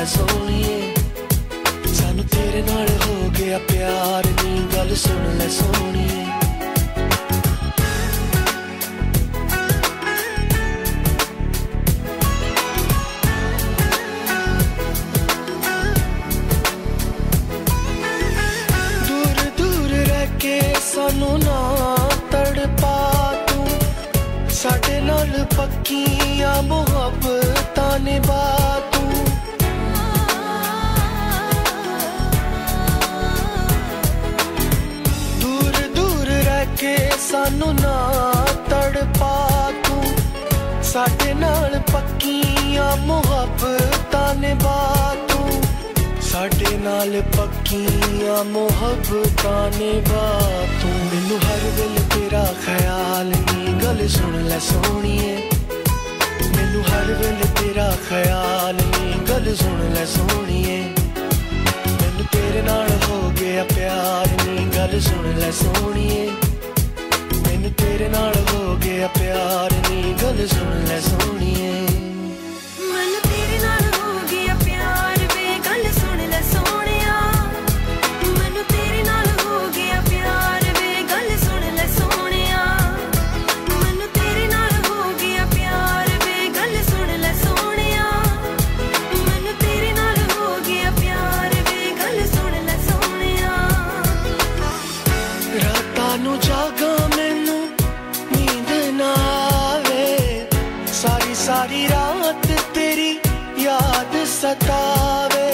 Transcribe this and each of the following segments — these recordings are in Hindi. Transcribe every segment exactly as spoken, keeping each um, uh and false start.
ले सोहणीए, सानू तेरे नाल हो गया प्यार नी, गल सुन ले सोहणीए। दूर दूर रह के सानू ना तड़पा तू, साडे नाल पक्कियां मुहब्बतां निभा तू। दूर दूर रह के सानू ना तड़पा तू, साडे नाल पक्कियां मुहब्बतां निभा तू, साडे नाल पक्कियां मुहब्बतां निभा तू। मैनू हर वेले तेरा ख्याल नी, गल सुन ले सोहणीए, मैनू हर वेले तेरा ख्याल नी, गल सुन ले सोहणीए। मैनू तेरे नाल हो गया प्यार नी, गल सुन ले सोहणीए, मैनू तेरे नाल हो गया प्यार नी, गल सुन ले सोहणीए। मैनू तेरे नाल हो गया प्यार वे, गल सुन ले सोहणिया, मैनू तेरे नाल हो गया प्यार वे, गल सुन ले सोहणिया, मैनू तेरे नाल हो गया प्यार वे, गल सुन ले सोहणिया, मैनू तेरे नाल हो गया प्यार वे, गल सुन ले सोहणिया। रातां नू जागा मैनू नींद ना आवे, सारी सारी रात तेरी याद सतावे।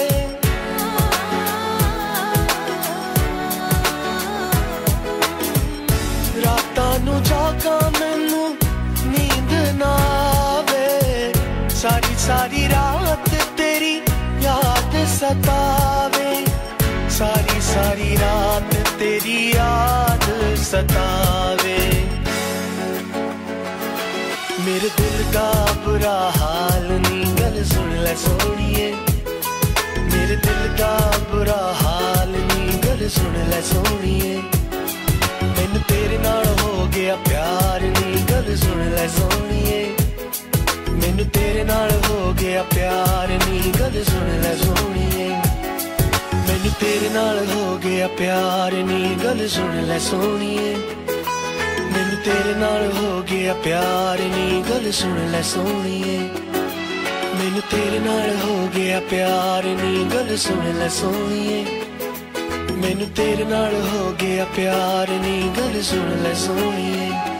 रातां नू जागा मैनू नींद ना आवे, सारी सारी रात तेरी याद सतावे, सारी सारी रात तेरी याद सतावे। मेरे दिल का बुरा हाल नी, गल सुन ले सोहणीए, मेरे दिल का बुरा हाल नी, गल सुन ले सोहणीए। मैनू तेरे नाल हो गया प्यार नी, गल सुन ले सोहणीए, मैनू तेरे नाल हो गया प्यार नी, गल सुन ले सोहणीए। मैनू तेरे नाल हो गया प्यार नी, गल सुन ले सोहणीए, मैनू तेरे नाल हो गया प्यार नी, गल सुन ले सोहणीए। मैनू तेरे नाल हो गया प्यार नी, गल सुन ले सोहणीए, मैनू तेरे नाल हो गया प्यार नी, गल सुन ले सोहणीए।